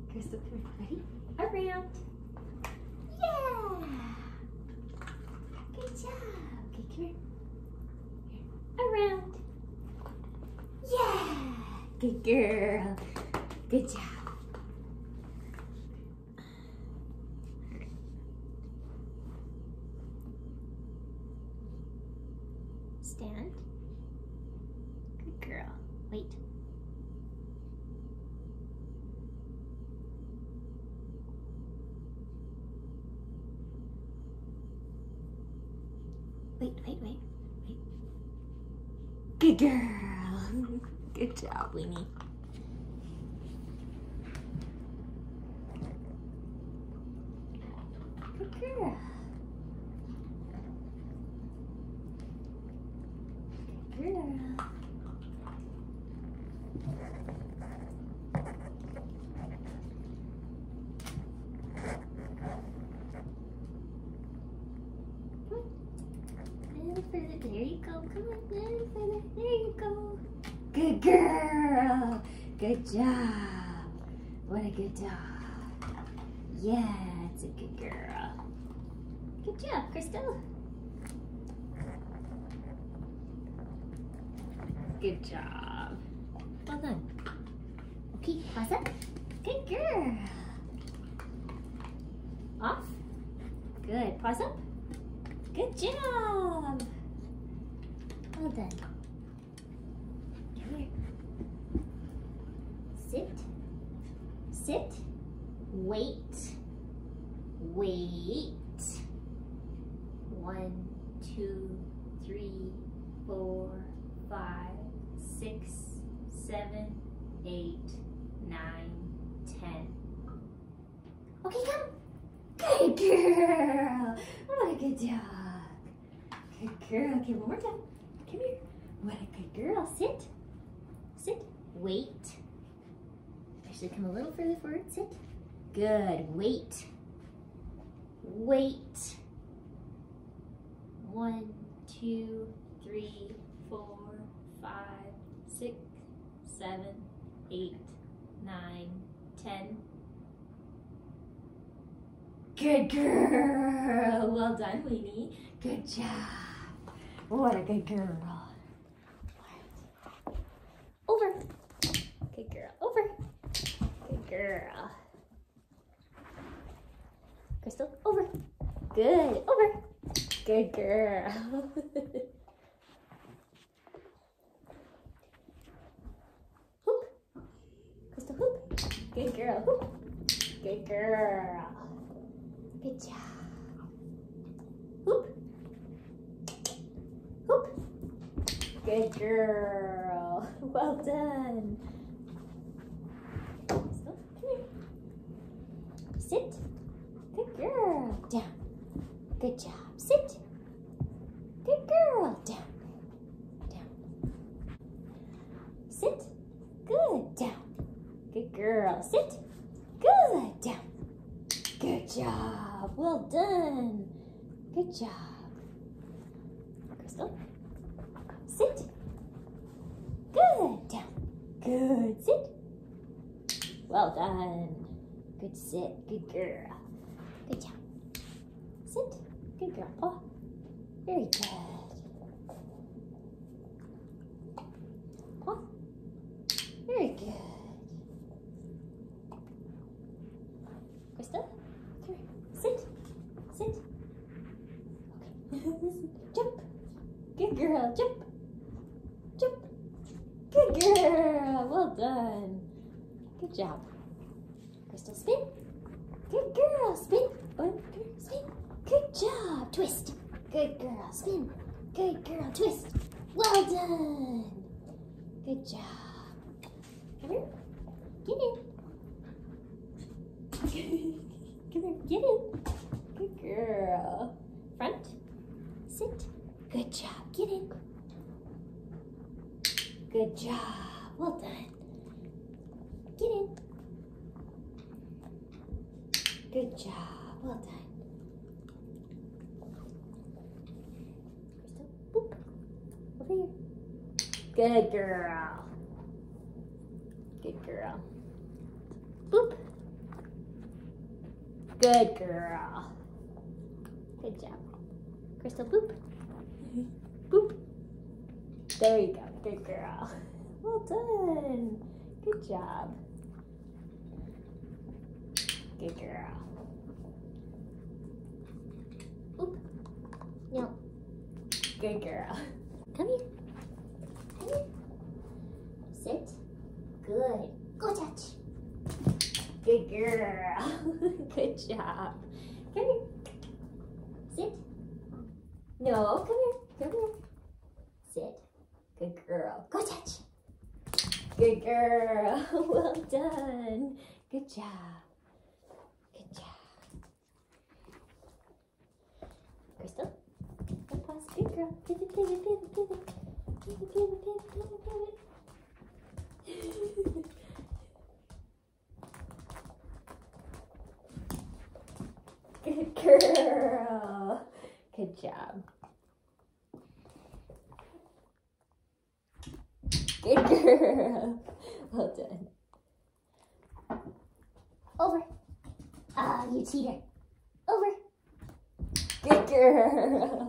Crystal, come here. Ready? Around. Yeah! Good job. Okay, come here. Around. Yeah! Good girl. Good job. Stand. Good girl. Wait. Wait. Good girl. Good job, Weenie. Good girl. Good girl. Further. There you go. Come on, little further. There you go. Good girl. Good job. What a good dog. Yeah, it's a good girl. Good job, Crystal. Good job. Well done. Okay, paws up. Good girl. Off. Good. Paws up. Good job. Well done. Come here. Sit. Sit. Wait. Wait. 1, 2, 3, 4, 5, 6, 7, 8, 9, 10. Okay, come. Good girl. What a good dog. Good girl. Okay, one more time. Come here. What a good girl. Sit. Sit. Wait. Actually, come a little further forward. Sit. Good. Wait. Wait. 1, 2, 3, 4, 5, 6, 7, 8, 9, 10. Good girl. Well done, Weenie. Good job. What a good girl. Over. Good girl. Over. Good girl. Crystal, over. Good. Over. Good girl. Hoop. Crystal, hoop. Good girl. Hoop. Good girl. Good job. Hoop. Hoop. Good girl. Well done. So, come here. Sit. Good girl. Down. Good job. Sit. Good girl. Down. Down. Sit. Good. Down. Good girl. Sit. Good. Down. Good job. Well done. Good job. Crystal. Sit. Good. Down. Good. Sit. Well done. Good sit. Good girl. Good job. Sit. Good girl. Oh, very good. Oh, very good. Crystal, come here. Sit. Sit. Okay. Jump. Good girl. Jump. Jump. Good girl. Well done. Good job. Crystal, spin. Good girl. Spin. One, spin. Good job. Twist. Good girl. Spin. Good girl. Twist. Well done. Good job. Come here. Get in. Come here. Get in. Good girl. Front. Sit. Good job. Get in. Good job. Well done. Get in. Good job. Well done. Crystal, boop. Over here. Good girl. Good girl. Boop. Good girl. Good job. Crystal, boop. Boop. There you go. Good girl. Well done. Good job. Good girl. Oop. No. Good girl. Come here. Come here. Sit. Good. Go touch. Good girl. Good job. Come here. Sit. No, come here. Come here. Sit. Good girl. Go touch. Good girl. Well done. Good job. Good job. Crystal. One pause. Good girl. Pivot, pivot, pivot, pivot. Pivot, pivot, pivot, pivot, pivot. Good girl. Good job. Good girl. Well done. Over. Ah, you cheater. Over. Good girl.